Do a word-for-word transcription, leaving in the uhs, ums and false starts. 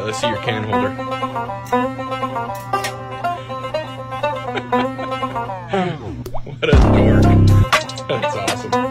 let's see your can holder. What a dork. That's awesome.